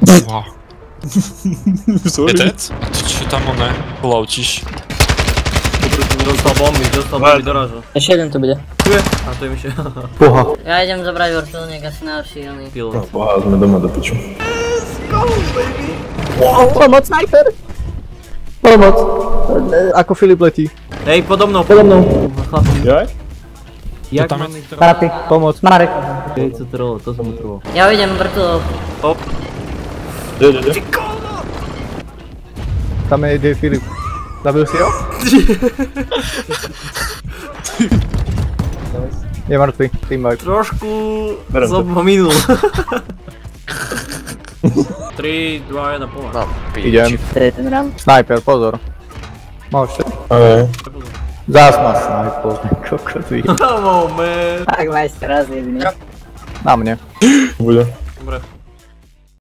Wow. Sorry. Je dead? A ty čo tam oné loučíš? Dostal bomby do razu. Ešte jeden tu bude. A to je Mišo. Poha. Ja idem zobrať vrtulník asi najlepší oný. Pilot. Poha, sme doma do piču. Pomoc, sniper! Pomoc! Ako Filip letí. Hej, podo mnou. Chlapci. Jaj? Jak tam mám je- ich... Marty, pomoc, Marek. Hej, co trvalo, to som utrval. Ja idem vrtulou. Hop. Kde? Tam je Filip. Zabil si ho? Je mŕtvý, teamwipe. Trošku Berem to. som ho minul. 3, 2, 1, pomoc. No, Idem. To je ten ram? Sniper, pozor. Môžete. Zás ma sniper, kokot. Moment. Tak majster raz jediný. Na mne. Bude.